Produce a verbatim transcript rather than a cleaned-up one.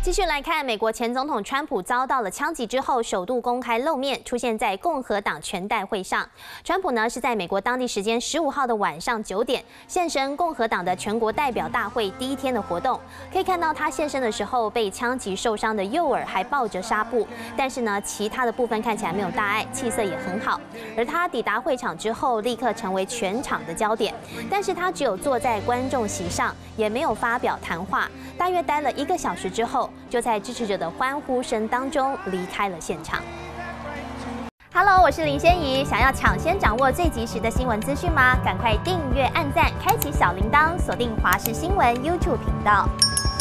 继续来看，美国前总统川普遭到了枪击之后，首度公开露面，出现在共和党全代会上。川普呢是在美国当地时间十五号的晚上九点现身共和党的全国代表大会第一天的活动。可以看到他现身的时候，被枪击受伤的右耳还抱着纱布，但是呢，其他的部分看起来没有大碍，气色也很好。而他抵达会场之后，立刻成为全场的焦点。但是他只有坐在观众席上，也没有发表谈话。大约待了一个小时之后，就在支持者的欢呼声当中离开了现场。Hello， 我是林仙怡。想要抢先掌握最及时的新闻资讯吗？赶快订阅、按赞、开启小铃铛，锁定华视新闻 YouTube 频道。